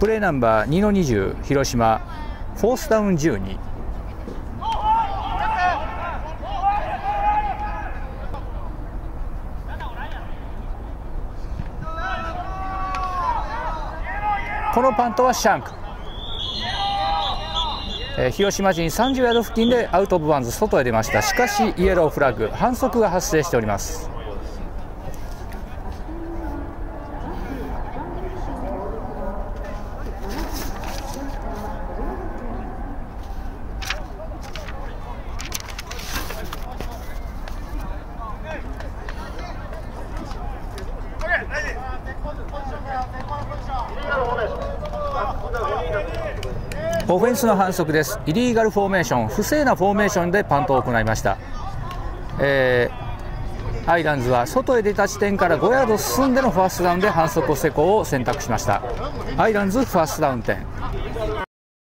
プレーナンバー2の20広島、フォースダウン12。このパントはシャンク。広島陣30ヤード付近でアウトオブバウンズ、外へ出ました。しかしイエローフラッグ、反則が発生しております。オフェンスの反則です。イリーガルフォーメーション、不正なフォーメーションでパントを行いました。アイランズは外へ出た地点から5ヤード進んでのファーストダウンで反則を施行を選択しました。アイランズファーストダウン10。